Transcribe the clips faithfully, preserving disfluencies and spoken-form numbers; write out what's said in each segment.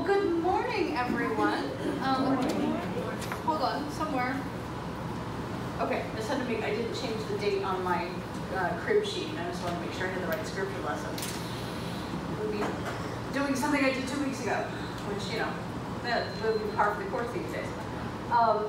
good morning, everyone. Um, hold on, somewhere. Okay, I just had to make, I didn't change the date on my uh, crib sheet. I just want to make sure I had the right scripture lesson. We'll be doing something I did two weeks ago, which, you know, that will be par for the course these days. Um,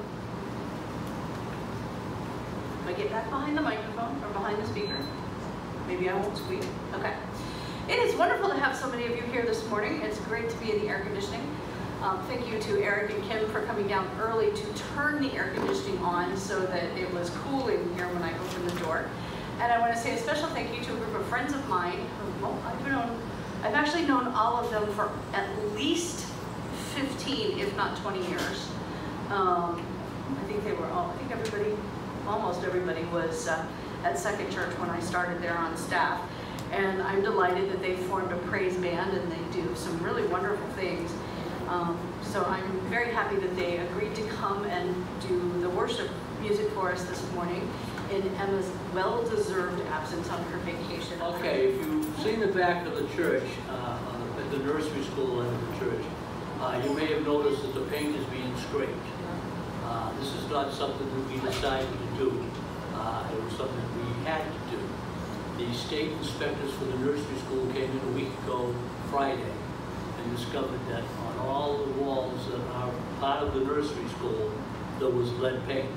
if I get back behind the microphone or behind the speaker, maybe I won't squeak. Okay. It is wonderful to have so many of you here this morning. It's great to be in the air conditioning. Um, thank you to Eric and Kim for coming down early to turn the air conditioning on so that it was cooling here when I opened the door. And I want to say a special thank you to a group of friends of mine who, well, I've known, I've actually known all of them for at least fifteen, if not twenty years. Um, I think they were all, I think everybody, almost everybody was uh, at Second Church when I started there on staff. And I'm delighted that they formed a praise band and they do some really wonderful things. Um, so I'm very happy that they agreed to come and do the worship music for us this morning in Emma's well-deserved absence on her vacation. Okay, if you've seen the back of the church, uh, at the nursery school end of the church, uh, you may have noticed that the paint is being scraped. Uh, this is not something that we decided to do. Uh, it was something we had to do. The state inspectors for the nursery school came in a week ago, Friday, and discovered that on all the walls that are part of the nursery school, there was lead paint.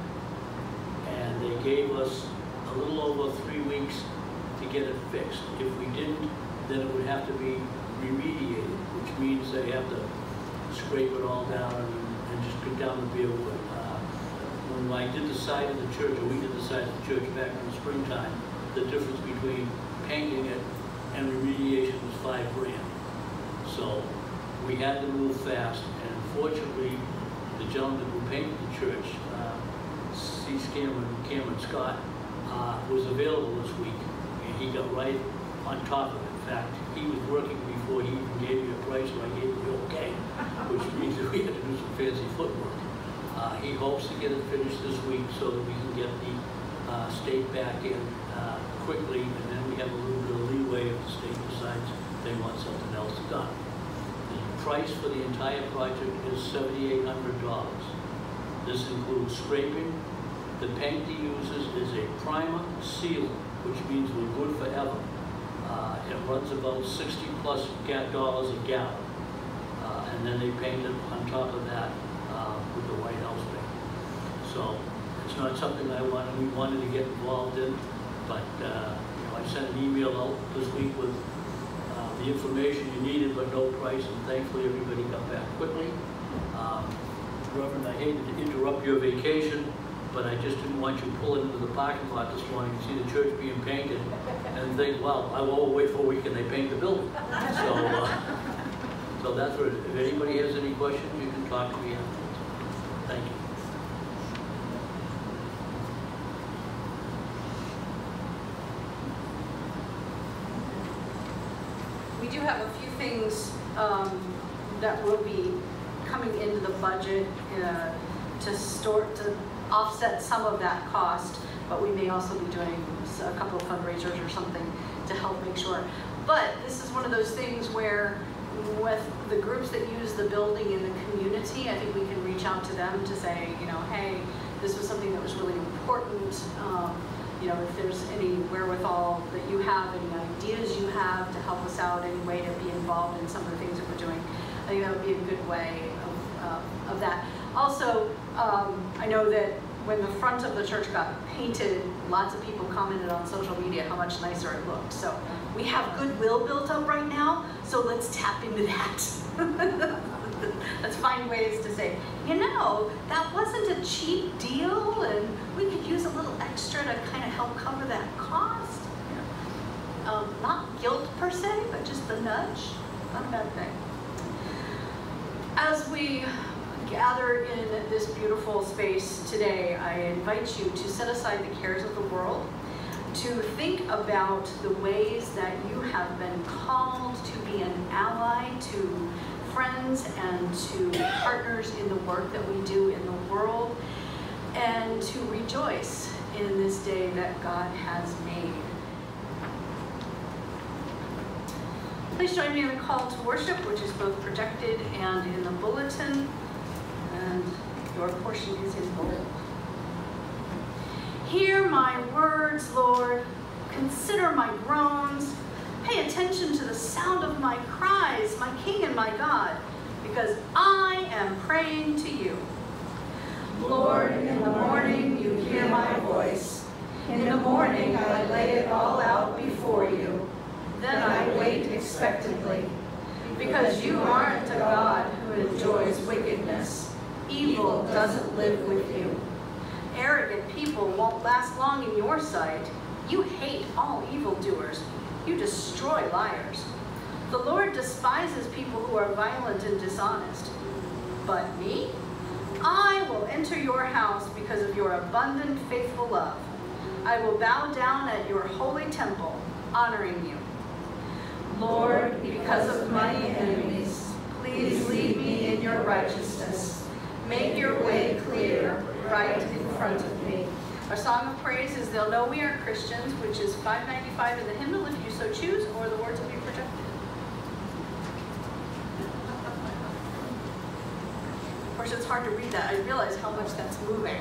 And they gave us a little over three weeks to get it fixed. If we didn't, then it would have to be remediated, which means they have to scrape it all down and, and just put down the bare wood. Uh, when I did the side of the church, or we did the side of the church back in the springtime, the difference between painting it and remediation was five grand. So we had to move fast, and fortunately, the gentleman who painted the church, uh, C. Cameron, Cameron Scott, uh, was available this week, and he got right on top of it. In fact, he was working before he even gave me a price, so I gave him the okay, which means that we had to do some fancy footwork. Uh, he hopes to get it finished this week so that we can get the uh, state back in uh, quickly, and then we have a little bit of leeway if the state decides they want something else done. The price for the entire project is seventy-eight hundred dollars. This includes scraping. The paint he uses is a primer sealer, which means we're good forever. Uh, it runs about sixty plus dollars a gallon. Uh, and then they paint it on top of that uh, with the White House paint. So it's not something I wanted, we wanted to get involved in, but uh, you know, I sent an email out this week with uh, the information you needed, but no price, and thankfully everybody got back quickly. Um, Reverend, I hated to interrupt your vacation, but I just didn't want you pulling into the parking lot this morning to see the church being painted and think, well, I won't wait for a week and they paint the building. So, uh, so that's what, if anybody has any questions, you can talk to me afterwards. Thank you. We do have a few things um, that will be coming into the budget uh, to store, to offset some of that cost, but we may also be doing a couple of fundraisers or something to help make sure. But this is one of those things where with the groups that use the building in the community, I think we can reach out to them to say, you know, hey, this was something that was really important. Um, you know, if there's any wherewithal that you have, any ideas you have to help us out, any way to be involved in some of the things that we're doing, I think that would be a good way of, uh, of that. Also, um, I know that when the front of the church got painted, lots of people commented on social media how much nicer it looked. So we have goodwill built up right now, so let's tap into that. Let's find ways to say, you know, that wasn't a cheap deal, and we could use a little extra to kind of help cover that cost. Um, not guilt per se, but just the nudge. Not a bad thing. As we gather in this beautiful space today, I invite you to set aside the cares of the world, to think about the ways that you have been called to be an ally to friends and to partners in the work that we do in the world, and to rejoice in this day that God has made. Please join me in the call to worship, which is both projected and in the bulletin, and your portion is in bold. Hear my words, Lord. Consider my groans. Pay attention to the sound of my cries, my King and my God, because I am praying to you. Lord, in the morning you hear my voice. In the morning I lay it all out before you. Then I wait expectantly, because you aren't a God who enjoys wickedness. Evil doesn't live with you. Arrogant people won't last long in your sight. You hate all evildoers. You destroy liars. The Lord despises people who are violent and dishonest. But me? I will enter your house because of your abundant, faithful love. I will bow down at your holy temple, honoring you. Lord, because of my enemies, please lead me in your righteousness. Make your way clear right in front of me. Our song of praise is They'll Know We Are Christians, which is five ninety-five in the hymnal if you so choose, or the words will be projected. Of course, it's hard to read that. I realize how much that's moving.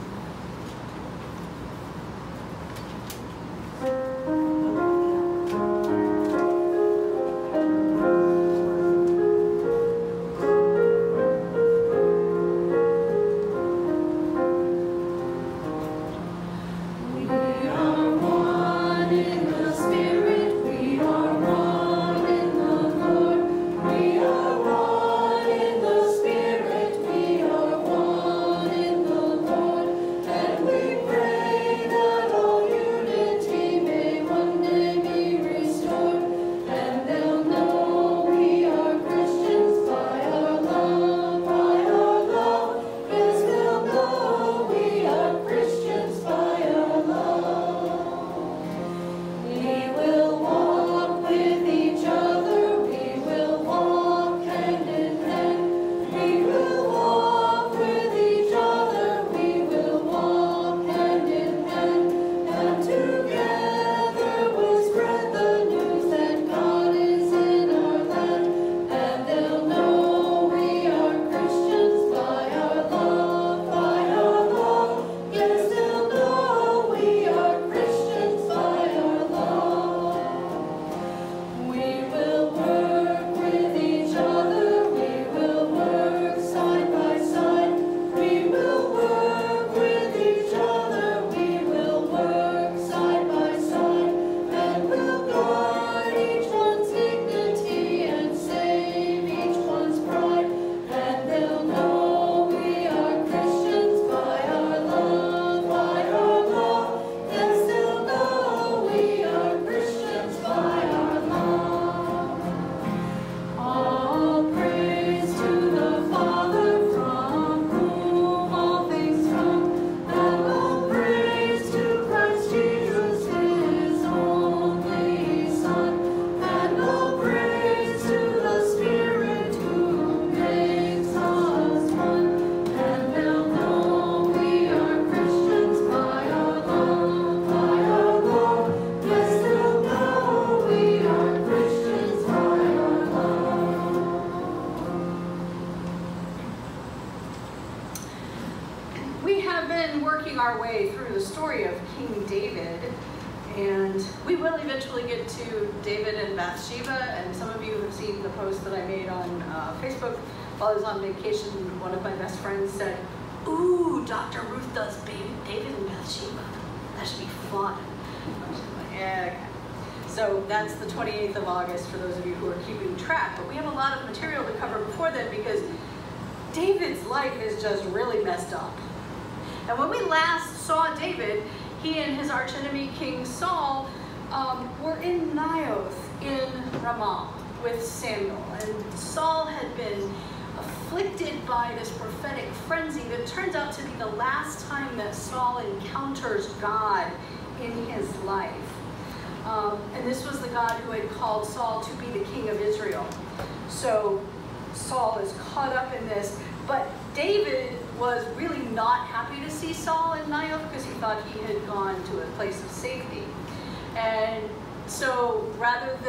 Our way through the story of King David, and we will eventually get to David and Bathsheba, and some of you have seen the post that I made on uh, Facebook while I was on vacation. One of my best friends said, "Ooh, Doctor Ruth does David and Bathsheba. That should be fun." I was like, yeah, okay. So that's the twenty-eighth of August for those of you who are keeping track, but we have a lot of material to cover before then because David's life is just really messed up. And when we last saw David, he and his archenemy King Saul um, were in Naioth in Ramah with Samuel. And Saul had been afflicted by this prophetic frenzy that turns out to be the last time that Saul encounters God in his life. Um, and this was the God who had called Saul to be the king of Israel. So Saul is caught up in this, but David was really not happy to see Saul in Naioth because he thought he had gone to a place of safety. And so rather than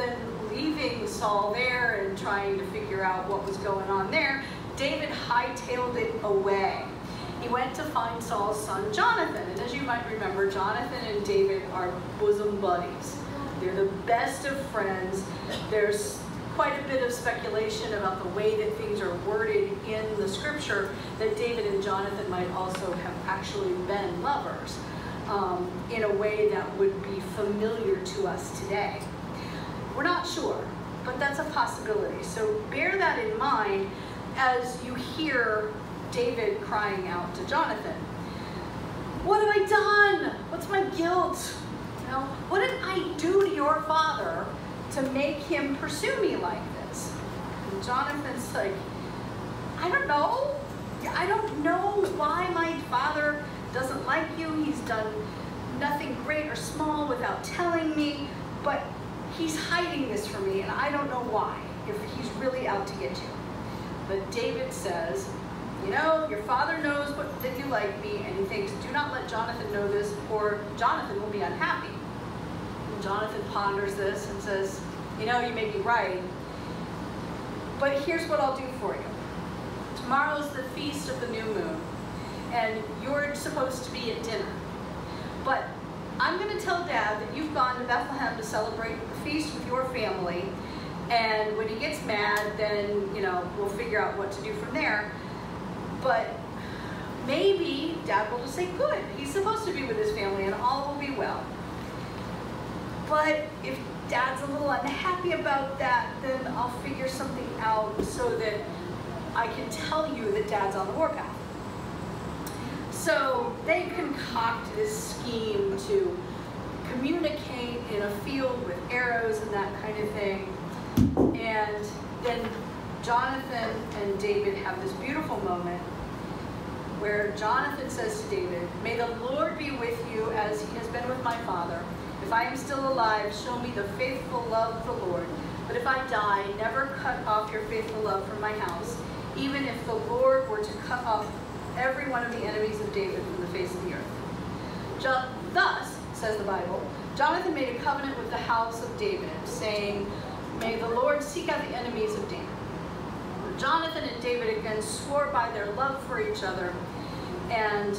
leaving Saul there and trying to figure out what was going on there, David hightailed it away. He went to find Saul's son Jonathan, and as you might remember, Jonathan and David are bosom buddies. They're the best of friends. There's quite a bit of speculation about the way that things are worded in the scripture, that David and Jonathan might also have actually been lovers um, in a way that would be familiar to us today. We're not sure, but that's a possibility. So bear that in mind as you hear David crying out to Jonathan. What have I done? What's my guilt? You know, what did I do to your father to make him pursue me like this? And Jonathan's like, I don't know. I don't know why my father doesn't like you. He's done nothing great or small without telling me, but he's hiding this from me, and I don't know why, if he's really out to get you. But David says, you know, your father knows what, that you like me, and he thinks, do not let Jonathan know this, or Jonathan will be unhappy. And Jonathan ponders this and says, you know, you may be right, but here's what I'll do for you. Tomorrow's the feast of the new moon, and you're supposed to be at dinner. But I'm going to tell Dad that you've gone to Bethlehem to celebrate the feast with your family, and when he gets mad, then, you know, we'll figure out what to do from there. But maybe Dad will just say, good, he's supposed to be with his family and all will be well. But if Dad's a little unhappy about that, then I'll figure something out so that I can tell you that Dad's on the warpath. So they concoct this scheme to communicate in a field with arrows and that kind of thing. And then Jonathan and David have this beautiful moment where Jonathan says to David, may the Lord be with you as he has been with my father. If I am still alive, show me the faithful love of the Lord. But if I die, never cut off your faithful love from my house, even if the Lord were to cut off every one of the enemies of David from the face of the earth. Jo- Thus, says the Bible, Jonathan made a covenant with the house of David, saying, may the Lord seek out the enemies of David. Jonathan and David again swore by their love for each other, and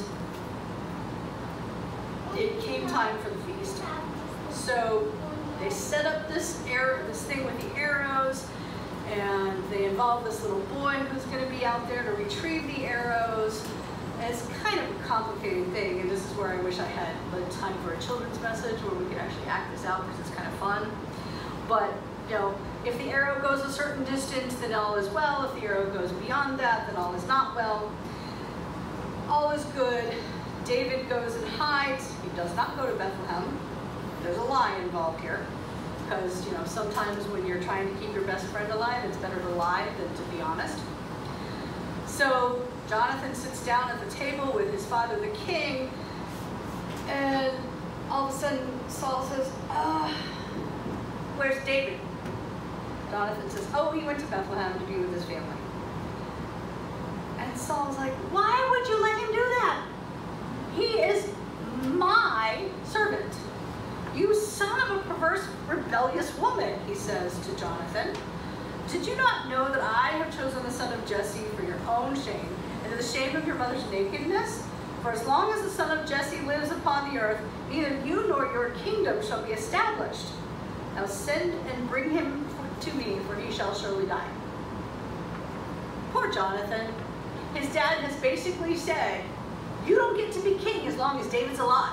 it came time for the feast. So they set up this arrow, this thing with the arrows, and they involve this little boy who's going to be out there to retrieve the arrows. And it's kind of a complicated thing, and this is where I wish I had the time for a children's message where we could actually act this out, because it's kind of fun. But you know, if the arrow goes a certain distance, then all is well. If the arrow goes beyond that, then all is not well. All is good. David goes and hides. He does not go to Bethlehem. There's a lie involved here, because you know, sometimes when you're trying to keep your best friend alive, it's better to lie than to be honest. So Jonathan sits down at the table with his father, the king, and all of a sudden Saul says, ah, where's David? Jonathan says, oh, he went to Bethlehem to be with his family. And Saul's like, why would you let him do that? He is my servant. You son of a perverse, rebellious woman, he says to Jonathan. Did you not know that I have chosen the son of Jesse for your own shame, and to the shame of your mother's nakedness? For as long as the son of Jesse lives upon the earth, neither you nor your kingdom shall be established. Now send and bring him to me, for he shall surely die. Poor Jonathan. His dad has basically said, you don't get to be king as long as David's alive.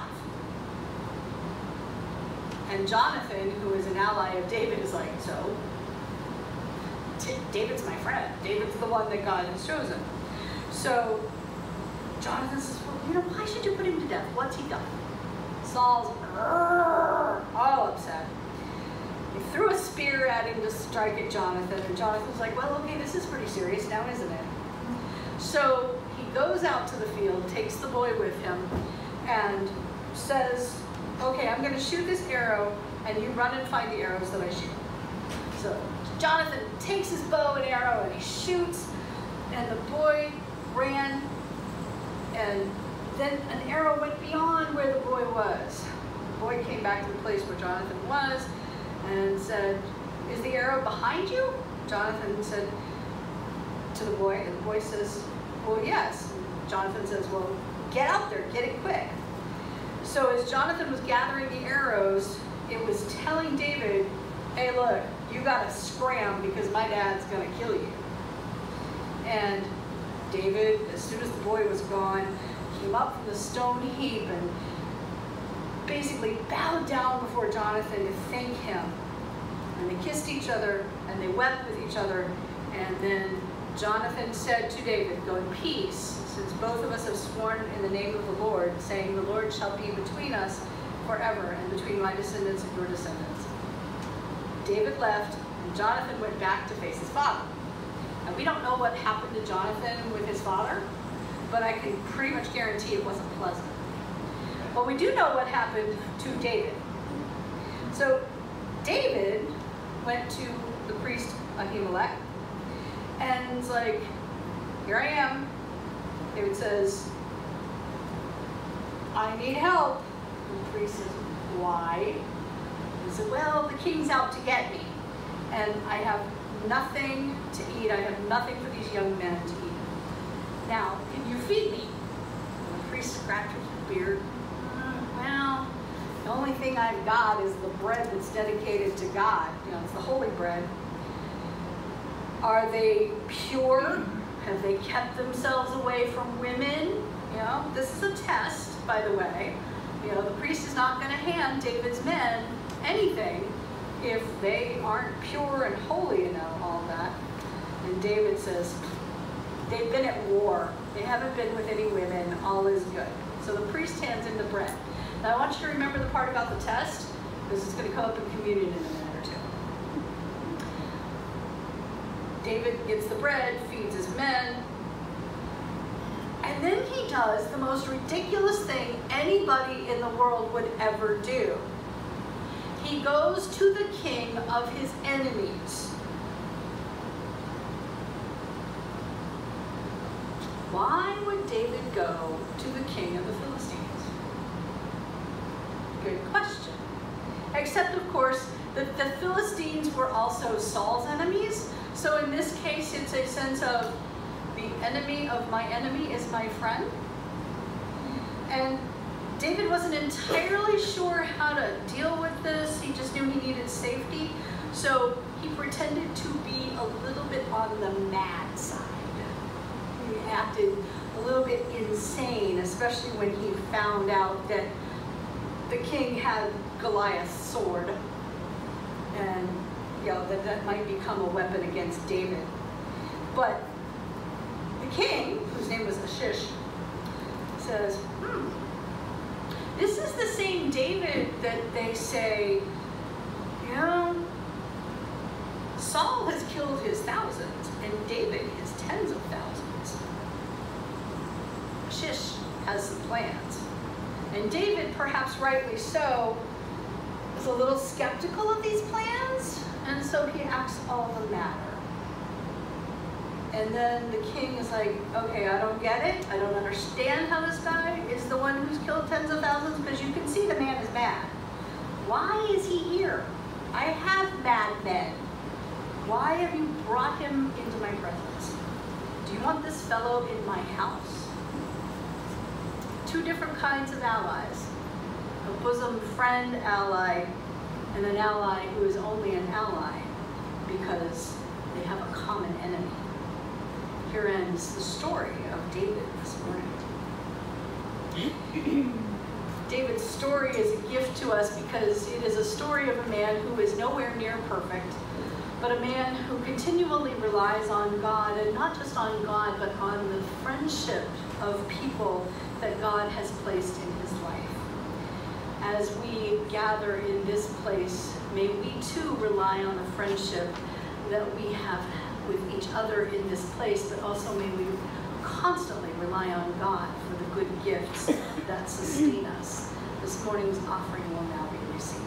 And Jonathan, who is an ally of David, is like, so? David's my friend. David's the one that God has chosen. So Jonathan says, well, you know, why should you put him to death? What's he done? Saul's all upset. He threw a spear at him to strike at Jonathan, and Jonathan's like, well, okay, this is pretty serious now, isn't it? So he goes out to the field, takes the boy with him, and says, okay, I'm going to shoot this arrow, and you run and find the arrows that I shoot. So Jonathan takes his bow and arrow, and he shoots, and the boy ran, and then an arrow went beyond where the boy was. The boy came back to the place where Jonathan was, and said, is the arrow behind you? Jonathan said to the boy, and the boy says, well, yes. And Jonathan says, well, get out there, get it quick. So as Jonathan was gathering the arrows, it was telling David, hey, look, you gotta scram because my dad's gonna kill you. And David, as soon as the boy was gone, came up from the stone heap and basically bowed down before Jonathan to thank him. And they kissed each other and they wept with each other. And then Jonathan said to David, go in peace, since both of us have sworn in the name of the Lord, saying, the Lord shall be between us forever and between my descendants and your descendants. David left, and Jonathan went back to face his father. And we don't know what happened to Jonathan with his father, but I can pretty much guarantee it wasn't pleasant. But we do know what happened to David. So David went to the priest Ahimelech, and it's like, here I am. David says, I need help. And the priest says, why? He said, well, the king's out to get me, and I have nothing to eat. I have nothing for these young men to eat. Now, can you feed me? And the priest scratched his beard. Mm, well, the only thing I've got is the bread that's dedicated to God. You know, it's the holy bread. Are they pure? Have they kept themselves away from women? You know, this is a test, by the way. You know, the priest is not going to hand David's men anything if they aren't pure and holy, you know, all that. And David says, they've been at war. They haven't been with any women. All is good. So the priest hands him the bread. Now I want you to remember the part about the test. This is going to come up in communion in a minute or two. David gets the bread, feeds his men, and then he does the most ridiculous thing anybody in the world would ever do. He goes to the king of his enemies. Why would David go to the king of the Philistines? Good question. Except, of course, that the Philistines were also Saul's enemies. So in this case, it's a sense of the enemy of my enemy is my friend. And David wasn't entirely sure how to deal with this. He just knew he needed safety. So he pretended to be a little bit on the mad side. He acted a little bit insane, especially when he found out that the king had Goliath's sword. And you know, that that might become a weapon against David. But the king, whose name was Achish, says, hmm, this is the same David that they say, you know, Saul has killed his thousands and David his tens of thousands. Achish has some plans. And David, perhaps rightly so, is a little skeptical of these plans, and so he acts all the matter. And then the king is like, okay, I don't get it. I don't understand how this guy is the one who's killed tens of thousands, because you can see the man is mad. Why is he here? I have mad men. Why have you brought him into my presence? Do you want this fellow in my house? Two different kinds of allies. A bosom friend ally, and an ally who is only an ally because they have a common enemy. Here ends the story of David this morning. David's story is a gift to us because it is a story of a man who is nowhere near perfect, but a man who continually relies on God, and not just on God, but on the friendship of people that God has placed in his life. As we gather in this place, may we too rely on the friendship that we have with each other in this place, but also may we constantly rely on God for the good gifts that sustain us. This morning's offering will now be received.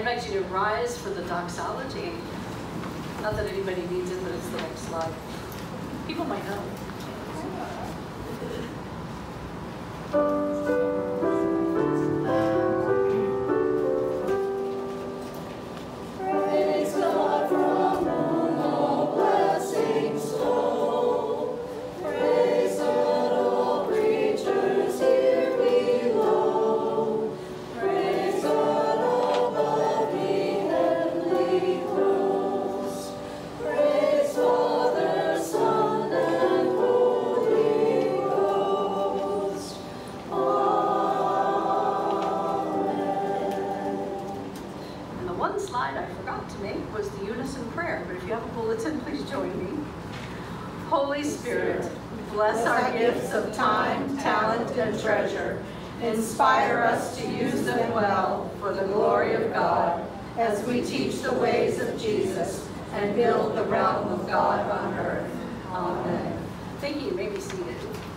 invite you to rise for the doxology. Not that anybody needs it, but it's the next slide. People might know. Holy Spirit, bless our gifts of time, talent, and treasure. Inspire us to use them well for the glory of God as we teach the ways of Jesus and build the realm of God on earth. Amen. Thank you. You may be seated.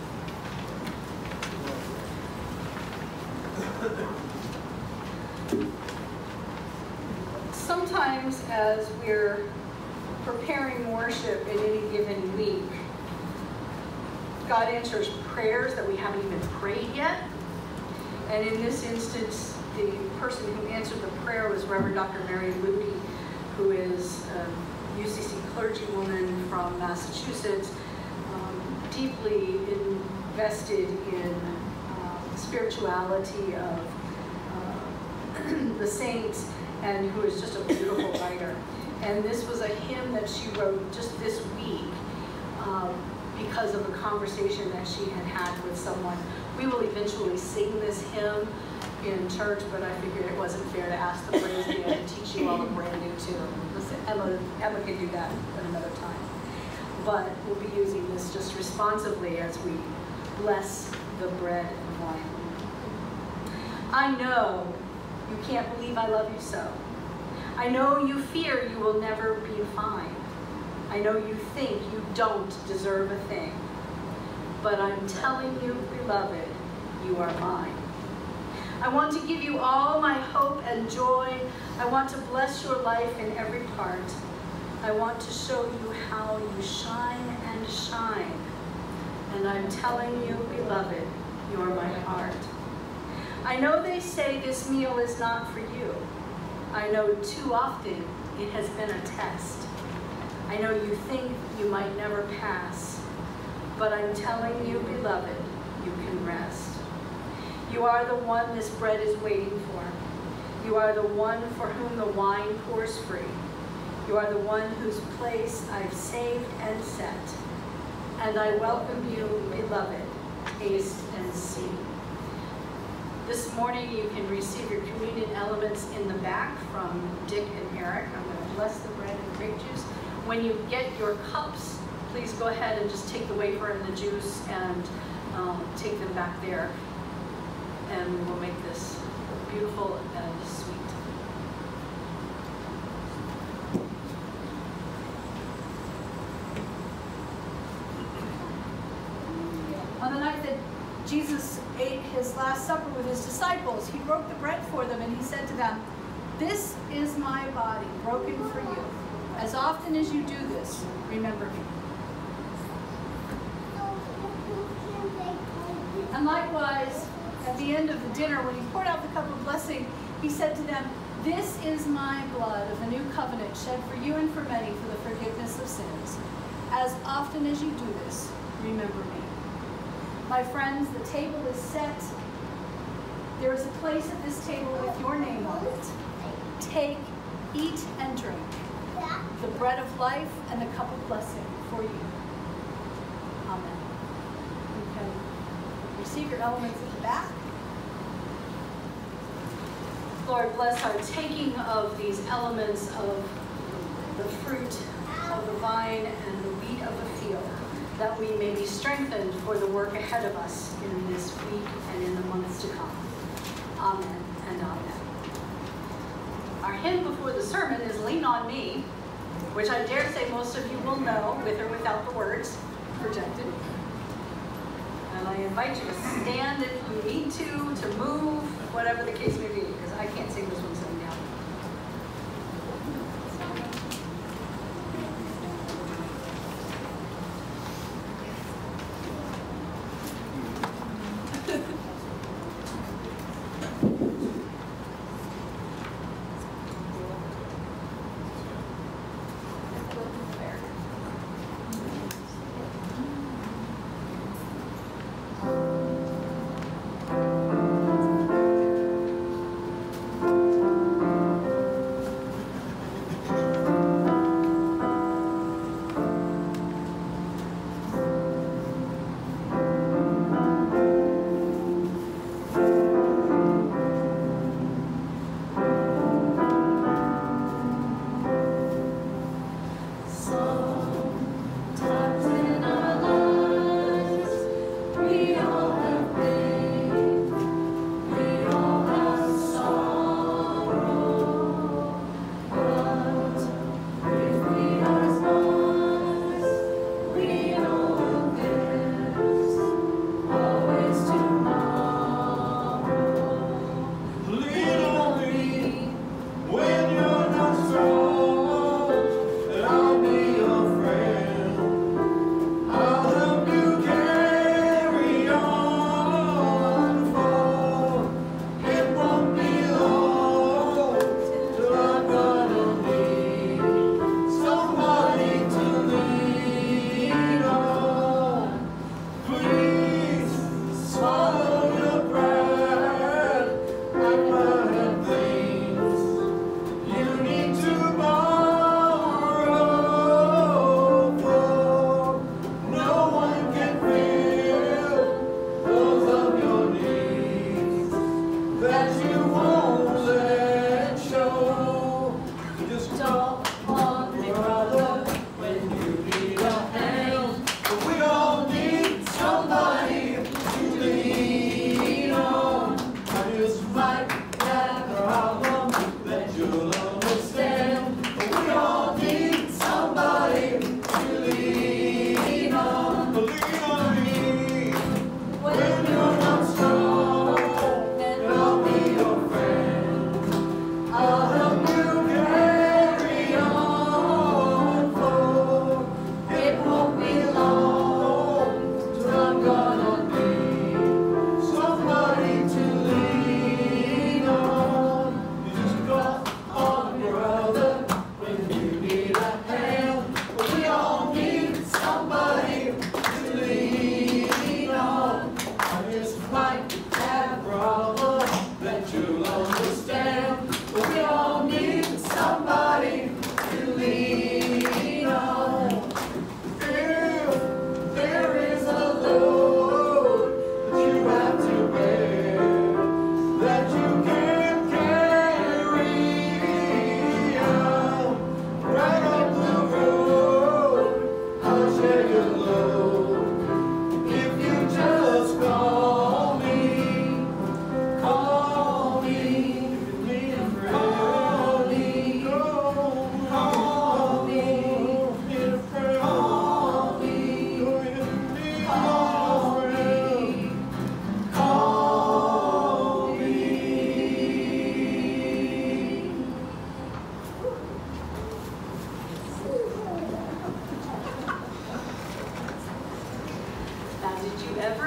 Sometimes as we're preparing worship in any given week, God answers prayers that we haven't even prayed yet. And in this instance, the person who answered the prayer was Reverend Doctor Mary Ludi, who is a U C C clergywoman from Massachusetts, um, deeply invested in uh, spirituality of uh, the saints, and who is just a beautiful writer. And this was a hymn that she wrote just this week um, because of a conversation that she had had with someone. We will eventually sing this hymn in church, but I figured it wasn't fair to ask the praise band to teach you all a brand new tune. Listen, Emma, Emma can do that at another time. But we'll be using this just responsively as we bless the bread and wine. I know you can't believe I love you so. I know you fear you will never be fine. I know you think you don't deserve a thing. But I'm telling you, beloved, you are mine. I want to give you all my hope and joy. I want to bless your life in every part. I want to show you how you shine and shine. And I'm telling you, beloved, you're my heart. I know they say this meal is not for you. I know too often it has been a test. I know you think you might never pass, but I'm telling you, beloved, you can rest. You are the one this bread is waiting for. You are the one for whom the wine pours free. You are the one whose place I've saved and set. And I welcome you, beloved, taste and see. This morning you can receive your communion elements in the back from Dick and Eric. I'm going to bless the bread and grape juice. When you get your cups, please go ahead and just take the wafer and the juice and um, take them back there. And we'll make this beautiful and sweet. On the night that Jesus ate his last supper with his disciples, he broke the bread for them and he said to them, "This is my body broken for you. As often as you do this, remember me." And likewise, at the end of the dinner, when he poured out the cup of blessing, he said to them, "This is my blood of the new covenant shed for you and for many for the forgiveness of sins. As often as you do this, remember me." My friends, the table is set. There is a place at this table with your name on it. Take, eat, and drink the bread of life and the cup of blessing for you. Amen. You can receive your elements at the back. Lord, bless our taking of these elements of the fruit of the vine and the wheat of the field, that we may be strengthened for the work ahead of us in this week and in the months to come. Amen and amen. Our hymn before the sermon is "Lean on Me," which I dare say most of you will know, with or without the words projected. And I invite you to stand if you need to, to move, whatever the case may be, because I can't sing this one sitting down.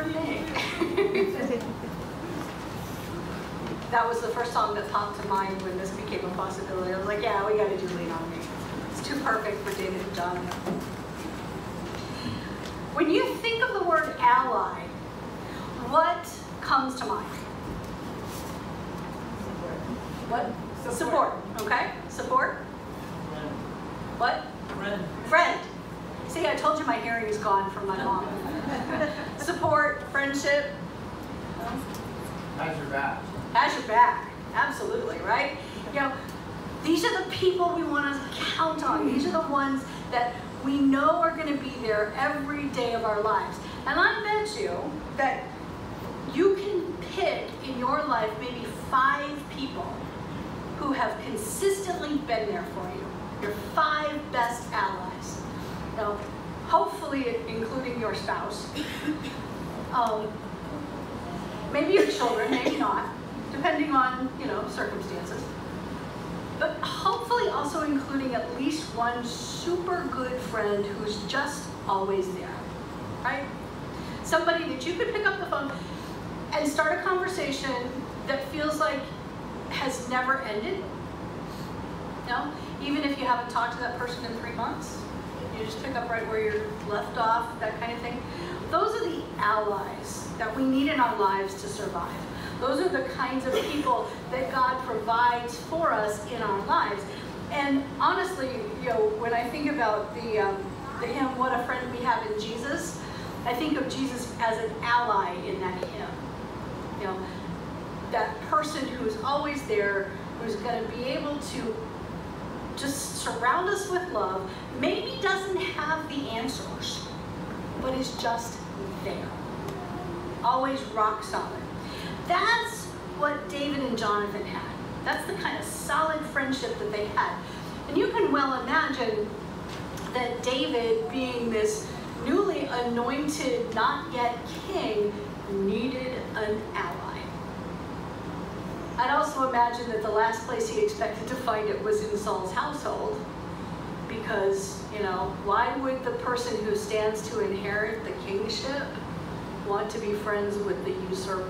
morning. That was the first song that popped to mind when this became a possibility. I was like, yeah, we got to do Lean on Me. It's too perfect for David and John. When you think of the word ally, what comes to mind? What? Support. Support. Okay. Support. Friend. What? Friend. Friend. See, I told you my hearing is gone from my mom. Support, friendship. Has your back. Has your back. Absolutely, right? You know, these are the people we want to count on. These are the ones that we know are going to be there every day of our lives. And I bet you that you can pick in your life maybe five people who have consistently been there for you. Your five best allies. Now, hopefully including your spouse. Um, maybe your children, maybe not, depending on, you know, circumstances. But hopefully also including at least one super good friend who's just always there, right? Somebody that you could pick up the phone and start a conversation that feels like has never ended. You know, even if you haven't talked to that person in three months, you just pick up right where you're left off, that kind of thing. Those are the allies that we need in our lives to survive. Those are the kinds of people that God provides for us in our lives. And honestly, you know, when I think about the, um, the hymn, What a Friend We Have in Jesus, I think of Jesus as an ally in that hymn. You know, that person who's always there, who's going to be able to just surround us with love, maybe doesn't have the answers, but is just there. Always rock solid. That's what David and Jonathan had. That's the kind of solid friendship that they had. And you can well imagine that David, being this newly anointed, not yet king, needed an ally. I'd also imagine that the last place he expected to find it was in Saul's household, because, you know, why would the person who stands to inherit the kingship want to be friends with the usurper?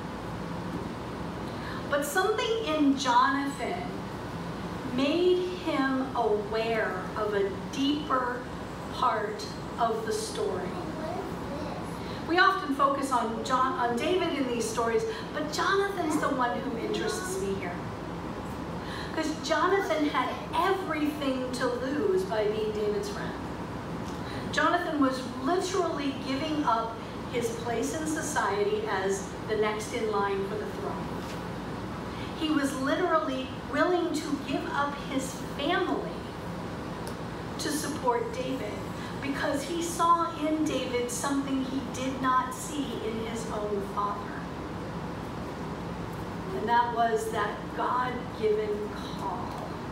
But something in Jonathan made him aware of a deeper part of the story. We often focus on John, on David in these stories, but Jonathan's the one who interests me here. Because Jonathan had everything to lose by being David's friend. Jonathan was literally giving up his place in society as the next in line for the throne. He was literally willing to give up his family to support David, because he saw in David something he did not see in his own father. And that was that God-given call.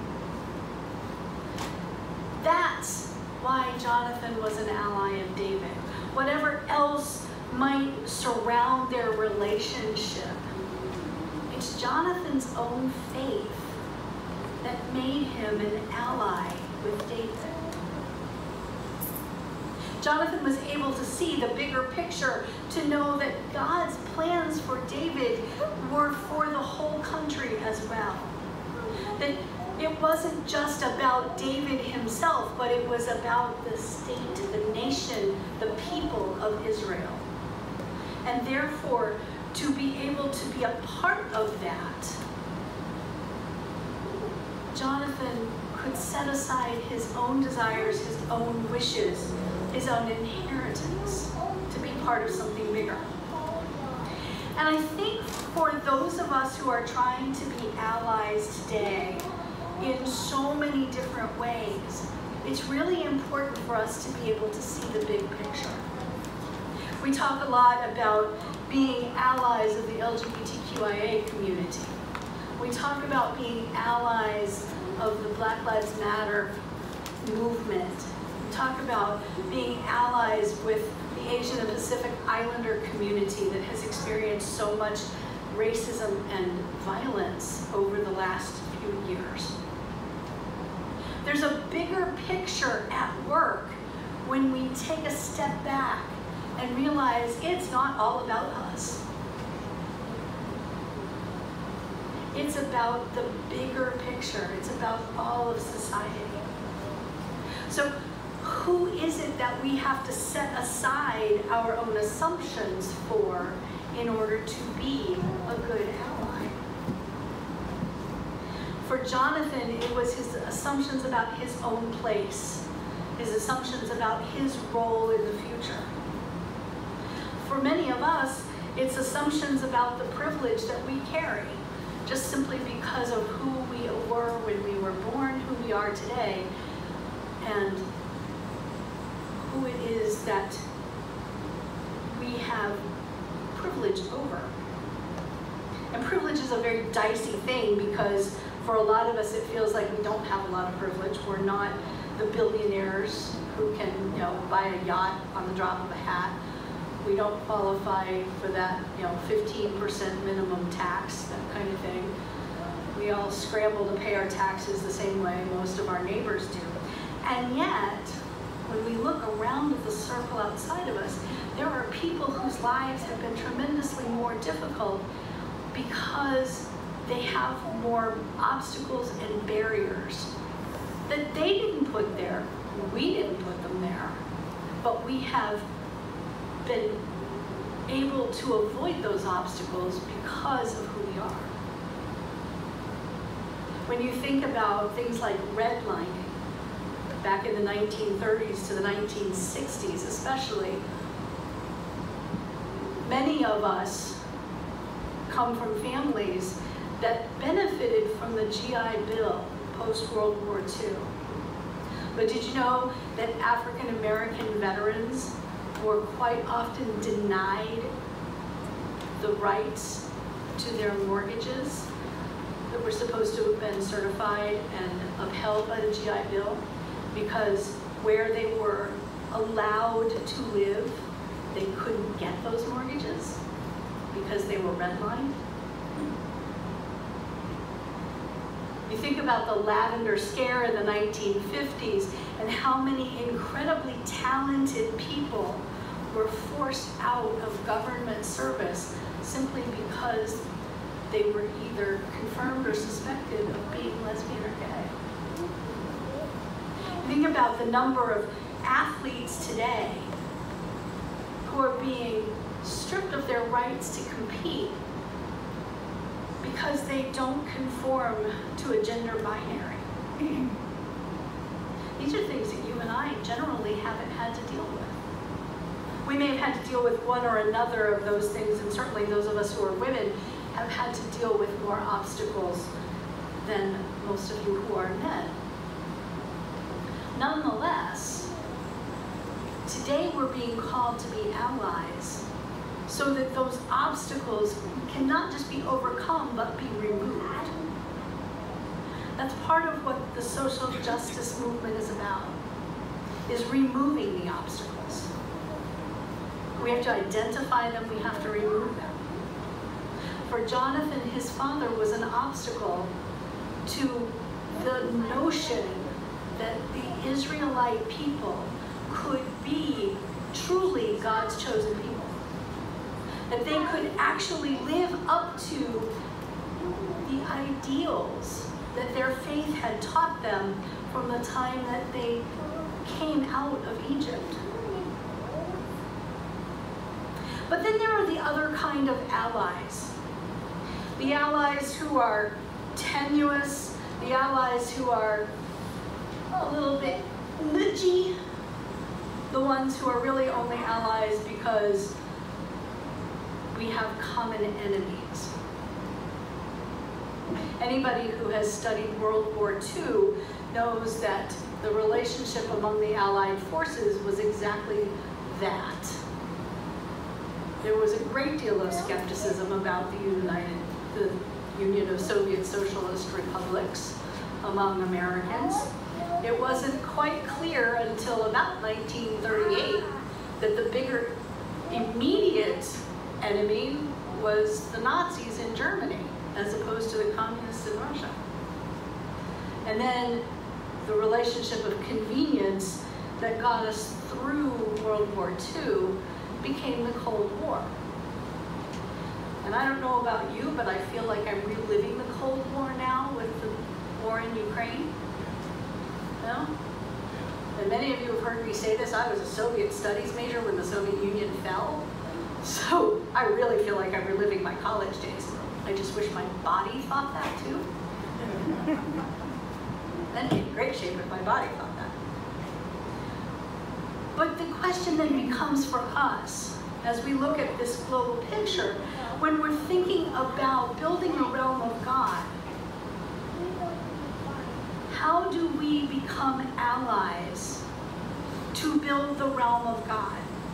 That's why Jonathan was an ally of David. Whatever else might surround their relationship, it's Jonathan's own faith that made him an ally with David. Jonathan was able to see the bigger picture, to know that God's plans for David were for the whole country as well. That it wasn't just about David himself, but it was about the state, the nation, the people of Israel. And therefore, to be able to be a part of that, Jonathan could set aside his own desires, his own wishes, his own inheritance to be part of something bigger. And I think for those of us who are trying to be allies today in so many different ways, it's really important for us to be able to see the big picture. We talk a lot about being allies of the L G B T Q I A community. We talk about being allies of the Black Lives Matter movement. We talk about being allies with the Asian and Pacific Islander community that has experienced so much racism and violence over the last few years. There's a bigger picture at work when we take a step back and realize it's not all about us. It's about the bigger picture. It's about all of society. So who is it that we have to set aside our own assumptions for in order to be a good ally? For Jonathan, it was his assumptions about his own place, his assumptions about his role in the future. For many of us, it's assumptions about the privilege that we carry, just simply because of who we were when we were born, who we are today, and who it is that we have privilege over. And privilege is a very dicey thing, because for a lot of us it feels like we don't have a lot of privilege. We're not the billionaires who can, you know, buy a yacht on the drop of a hat. We don't qualify for that, you know, fifteen percent minimum tax, that kind of thing. We all scramble to pay our taxes the same way most of our neighbors do. And yet, when we look around at the circle outside of us, there are people whose lives have been tremendously more difficult because they have more obstacles and barriers that they didn't put there. We didn't put them there, but we have been able to avoid those obstacles because of who we are. When you think about things like redlining, back in the nineteen thirties to the nineteen sixties especially, many of us come from families that benefited from the G I Bill post-World War Two. But did you know that African American veterans were quite often denied the rights to their mortgages that were supposed to have been certified and upheld by the G I Bill, because where they were allowed to live, they couldn't get those mortgages because they were redlined? You think about the Lavender Scare in the nineteen fifties and how many incredibly talented people were forced out of government service simply because they were either confirmed or suspected of being lesbian or gay. Think about the number of athletes today who are being stripped of their rights to compete because they don't conform to a gender binary. These are things that you and I generally haven't had to deal with. We may have had to deal with one or another of those things, and certainly those of us who are women have had to deal with more obstacles than most of you who are men. Nonetheless, today we're being called to be allies so that those obstacles can not just be overcome, but be removed. That's part of what the social justice movement is about, is removing the obstacles. We have to identify them, we have to remove them. For Jonathan, his father was an obstacle to the notion that the Israelite people could be truly God's chosen people. That they could actually live up to the ideals that their faith had taught them from the time that they came out of Egypt. But then there are the other kind of allies. The allies who are tenuous, the allies who are a little bit glitchy, the ones who are really only allies because we have common enemies. Anybody who has studied World War Two knows that the relationship among the Allied forces was exactly that. There was a great deal of skepticism about the United, the Union of Soviet Socialist Republics among Americans. It wasn't quite clear until about nineteen thirty-eight that the bigger immediate enemy was the Nazis in Germany, as opposed to the communists in Russia. And then the relationship of convenience that got us through World War Two became the Cold War. And I don't know about you, but I feel like I'm reliving the Cold War now with the war in Ukraine. No? And many of you have heard me say this. I was a Soviet studies major when the Soviet Union fell. So I really feel like I'm reliving my college days. I just wish my body thought that too. I'd be in great shape if my body thought that. But the question then becomes for us, as we look at this global picture, when we're thinking about building the realm of God, how do we become allies to build the realm of God?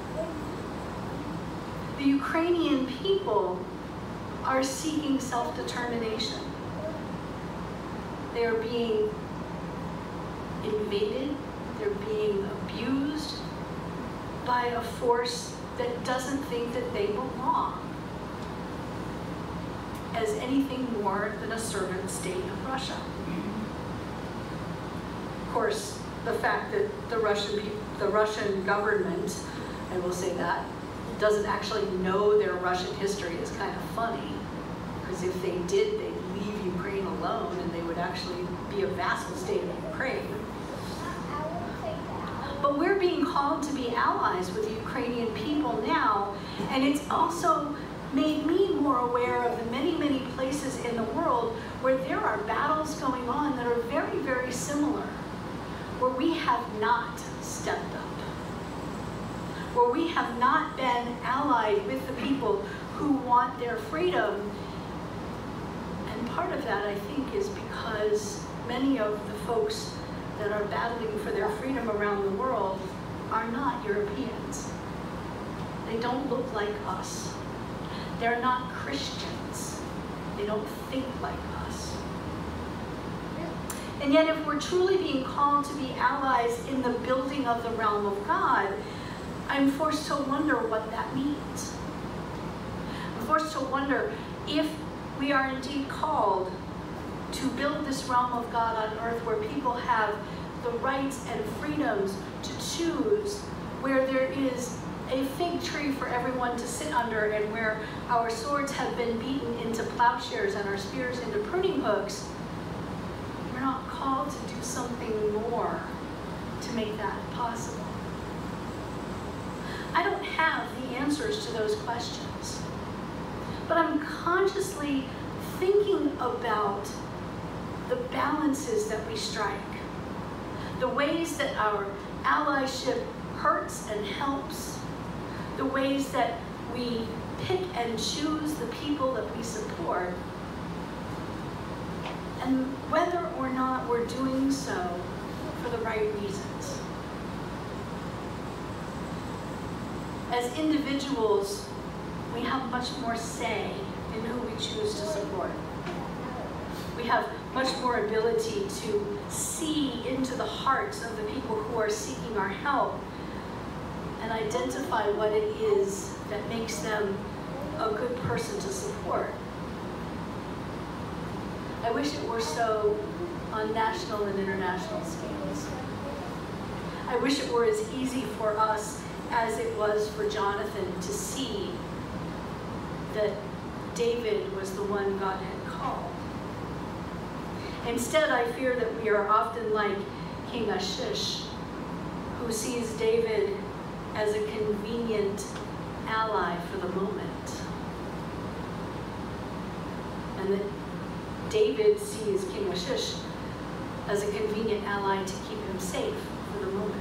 The Ukrainian people are seeking self-determination. They are being invaded, they're being abused by a force that doesn't think that they belong as anything more than a servant state of Russia. Of course, the fact that the Russian people, the Russian government, I will say that, doesn't actually know their Russian history is kind of funny, because if they did, they'd leave Ukraine alone and they would actually be a vassal state of Ukraine. But we're being called to be allies with the Ukrainian people now, and it's also made me more aware of the many, many places in the world where there are battles going on that are very, very similar, where we have not stepped up, where we have not been allied with the people who want their freedom. And part of that, I think, is because many of the folks that are battling for their freedom around the world are not Europeans. They don't look like us. They're not Christians. They don't think like us. And yet, if we're truly being called to be allies in the building of the realm of God, I'm forced to wonder what that means. I'm forced to wonder if we are indeed called to build this realm of God on earth where people have the rights and freedoms to choose, where there is a fig tree for everyone to sit under, and where our swords have been beaten into plowshares and our spears into pruning hooks. We're not called to do something more to make that possible. I don't have the answers to those questions, but I'm consciously thinking about the balances that we strike, the ways that our allyship hurts and helps, the ways that we pick and choose the people that we support, and whether or not we're doing so for the right reasons. As individuals, we have much more say in who we choose to support. We have much more ability to see into the hearts of the people who are seeking our help and identify what it is that makes them a good person to support. I wish it were so on national and international scales. I wish it were as easy for us as it was for Jonathan to see that David was the one God had called. Instead, I fear that we are often like King Ashish, who sees David as a convenient ally for the moment. And that David sees King Ashish as a convenient ally to keep him safe for the moment.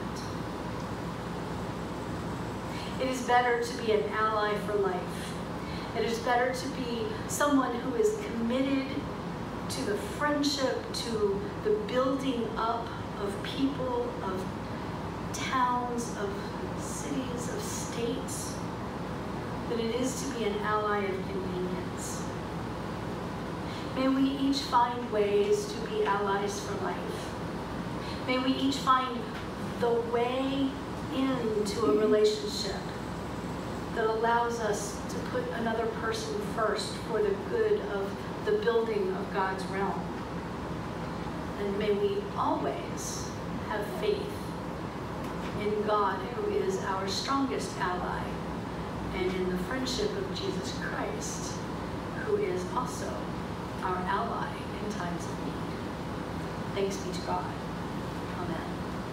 It is better to be an ally for life. It is better to be someone who is committed to the friendship, to the building up of people, of towns, of cities, of states, than it is to be an ally of convenience. May we each find ways to be allies for life. May we each find the way into a relationship that allows us to put another person first for the good of the building of God's realm. And may we always have faith in God, who is our strongest ally, and in the friendship of Jesus Christ, who is also our ally in times of need. Thanks be to God. Amen.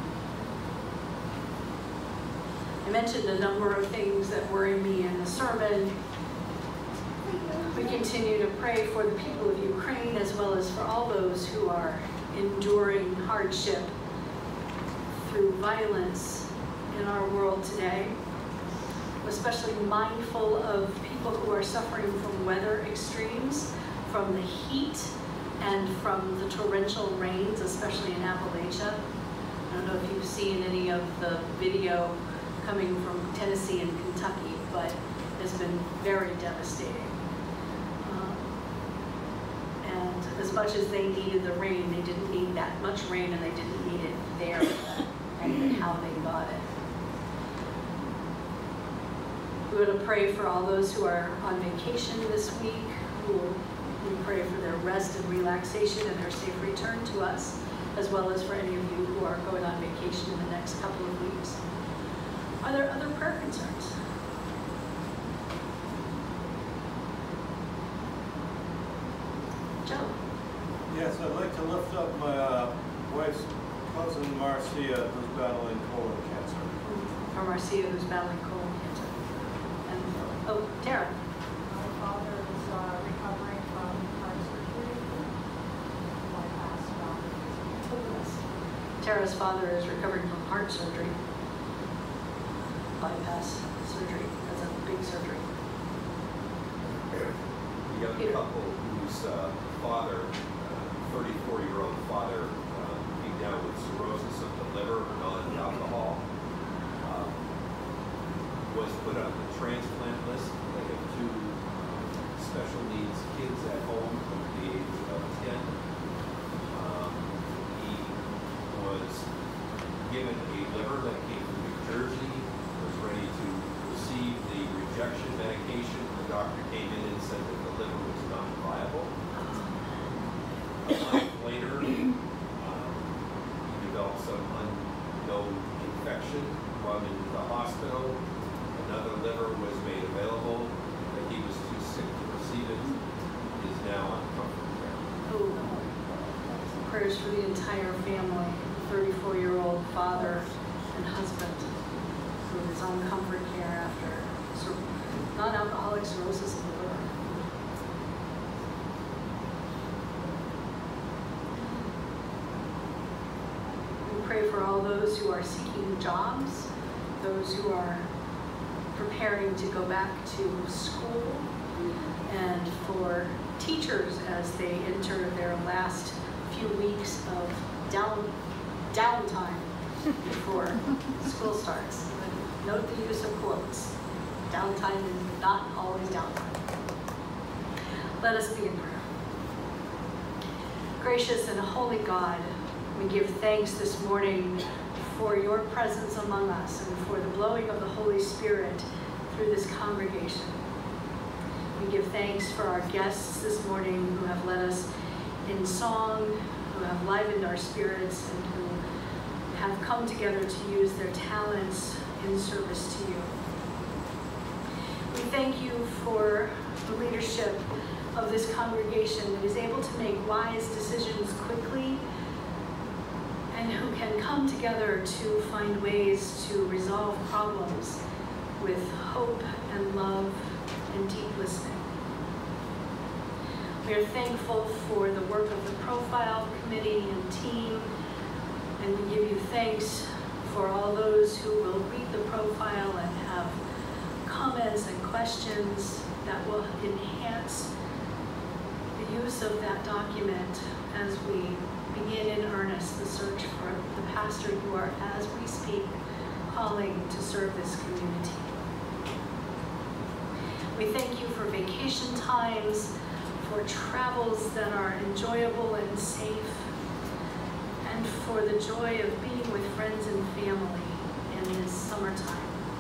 I mentioned a number of things that worry me in the sermon. We continue to pray for the people of Ukraine as well as for all those who are enduring hardship through violence in our world today. We're especially mindful of people who are suffering from weather extremes, from the heat and from the torrential rains, especially in Appalachia. I don't know if you've seen any of the video coming from Tennessee and Kentucky, but it's been very devastating. Um, and as much as they needed the rain, they didn't need that much rain, and they didn't need it there and how they got it. We're going to pray for all those who are on vacation this week, who we pray for their rest and relaxation and their safe return to us, as well as for any of you who are going on vacation in the next couple of weeks. Are there other prayer concerns? Joe? Yes, I'd like to lift up my uh, wife's cousin Marcia, who's battling colon cancer. For Marcia, who's battling colon cancer. And, oh, Tara? My father is uh, recovering from heart surgery. My past doctor. Tara's father is recovering from heart surgery. Bypass surgery. That's a big surgery. We got a couple whose uh, father, thirty-four-year-old father, uh, came down with cirrhosis of the liver, non-alcohol. Uh, was put on the transplant list. They have two uh, special needs kids at home from the age of ten. Um, he was given a liver that came from New Jersey, was ready to receive the rejection medication. The doctor came in and said that the liver was not viable. A month later, um, he developed some unknown infection, brought into the hospital. Another liver was made available, but he was too sick to receive it. He is now on comfort care. Oh, prayers for the entire family, thirty-four-year-old father and husband who is on comfort care after non-alcoholic cirrhosis of the liver. We pray for all those who are seeking jobs, those who are preparing to go back to school, and for teachers as they enter their last few weeks of down downtime before school starts. Note the use of quotes. Downtime is not always downtime. Let us be in prayer. Gracious and holy God, we give thanks this morning for your presence among us and for the blowing of the Holy Spirit through this congregation. We give thanks for our guests this morning who have led us in song, who have livened our spirits, and who have come together to use their talents in service to you. We thank you for the leadership of this congregation that is able to make wise decisions quickly and who can come together to find ways to resolve problems with hope and love and deep listening. We are thankful for the work of the Profile Committee and team, and we give you thanks for all those who will read the profile and have comments and questions that will enhance the use of that document as we begin in earnest the search for the pastor you are, as we speak, calling to serve this community. We thank you for vacation times, for travels that are enjoyable and safe, and for the joy of being with friends and family in this summertime.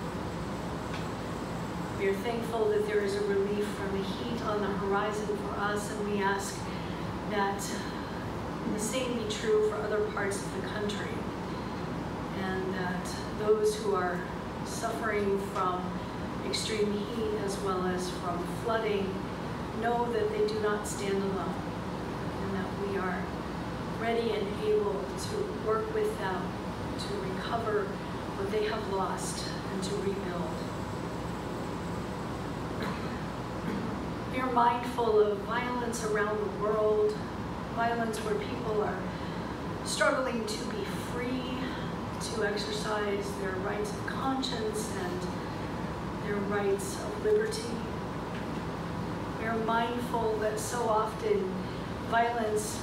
We are thankful that there is a relief from the heat on the horizon for us, and we ask that the same be true for other parts of the country, and that those who are suffering from extreme heat as well as from flooding, know that they do not stand alone, and that we are ready and able to work with them to recover what they have lost and to rebuild. We are mindful of violence around the world, violence where people are struggling to be free, to exercise their rights of conscience and their rights of liberty. We are mindful that so often violence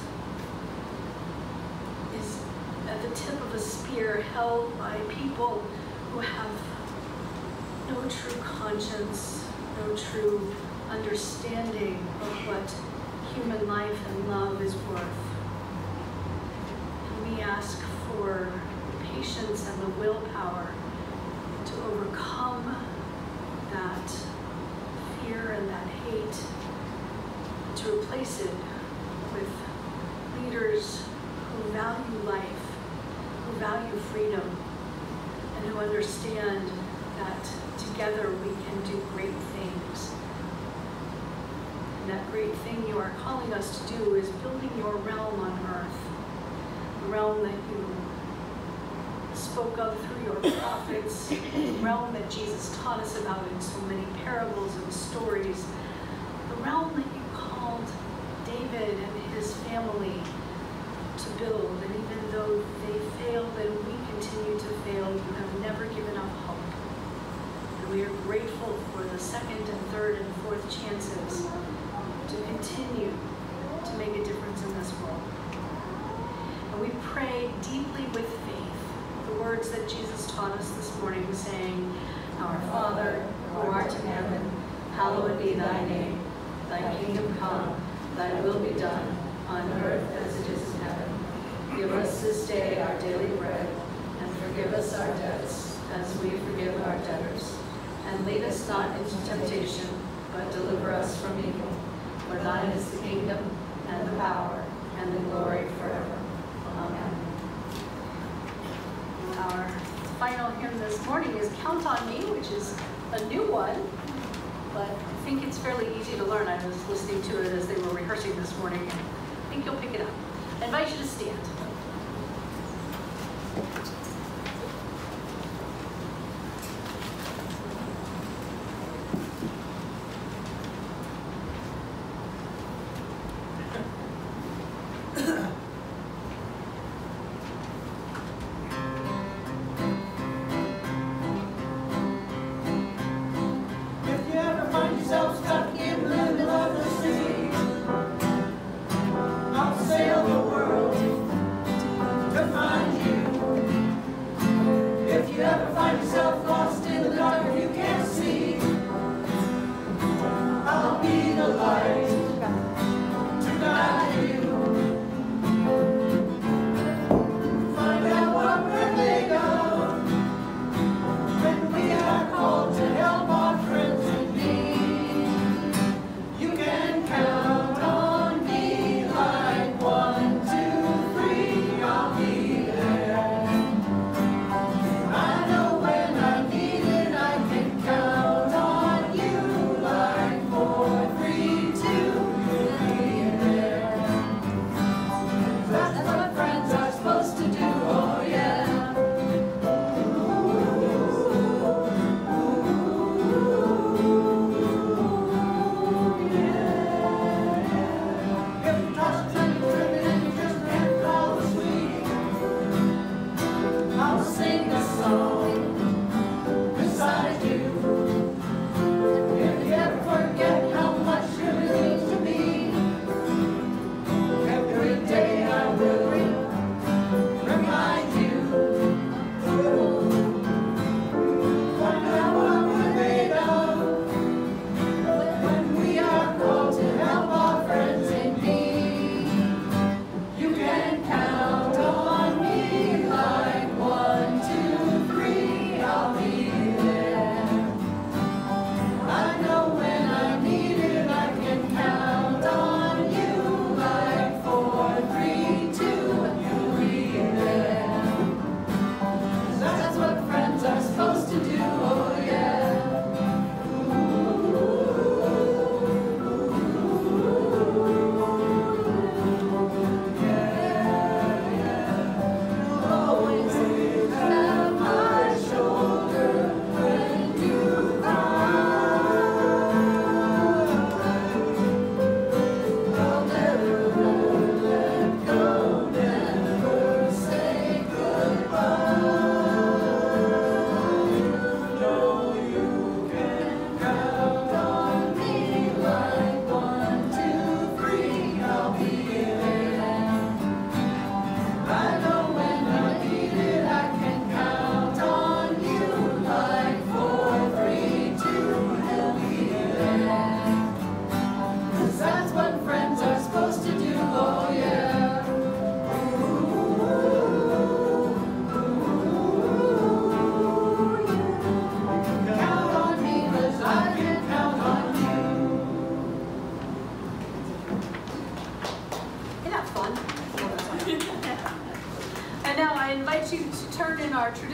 is at the tip of a spear held by people who have no true conscience, no true understanding of what human life and love is worth. And we ask for the patience and the willpower to overcome that fear and that hate, to replace it with leaders who value life, who value freedom, and who understand that together we can do great things. And that great thing you are calling us to do is building your realm on earth, a realm that you spoke of through your prophets, a realm that Jesus taught us about in so many parables and stories, the realm that you called David and his family to build. And even though they failed and we continue to fail, you have never given up hope. And we are grateful for the second and third and fourth chances to continue to make a difference in this world. And we pray deeply with faith the words that Jesus taught us this morning, saying, "Our Father, who art in heaven, hallowed be thy name. Thy kingdom come, thy will be done, on earth as it is in heaven. Give us this day our daily bread, and forgive us our debts, as we forgive our debtors. And lead us not into temptation, but deliver us from evil. For thine is the kingdom, and the power, and the glory forever. Amen." Our final hymn this morning is "Count on Me," which is a new one, but I think it's fairly easy to learn. I was listening to it as they were rehearsing this morning, and I think you'll pick it up. I invite you to stand. I'll sail the world to find you.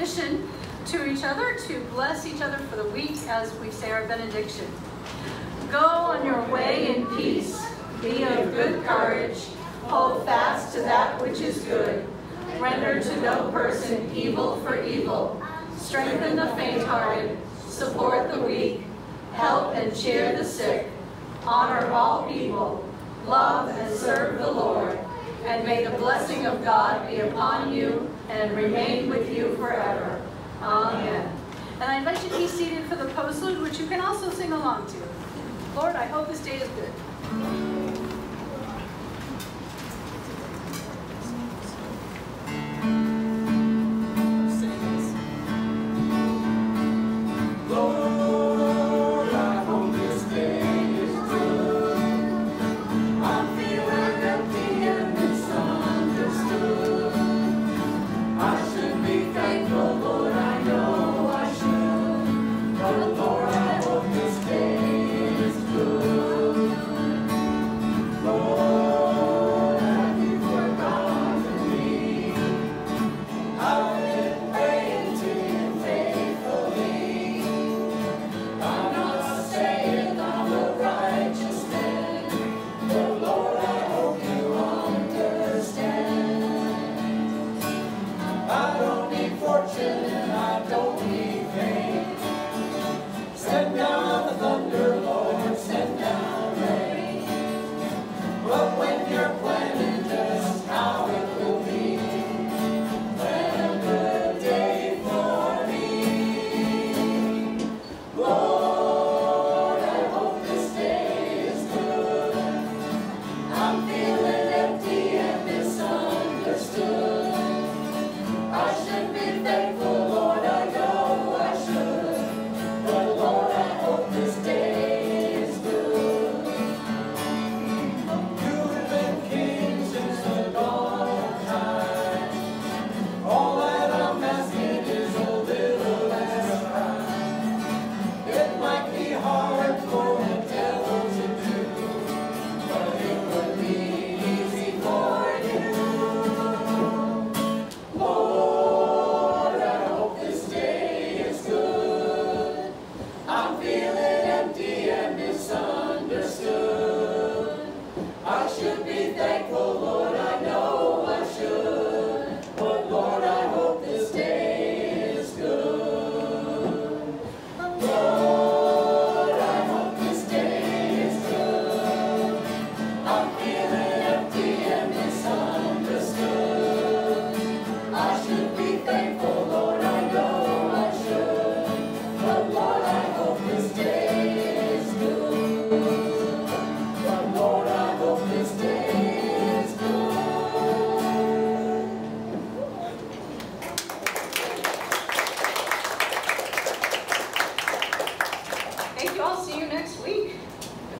permission to each other to bless each other for the week as we say our benediction. Go on your way in peace. Be of good courage. Hold fast to that which is good. Render to no person evil for evil. Strengthen the faint-hearted. Support the weak. Help and cheer the sick. Honor all people. Love and serve the Lord. And may the blessing of God be upon you and remain with you forever. Amen. And I invite you to be seated for the postlude, which you can also sing along to. Lord, I hope this day is good.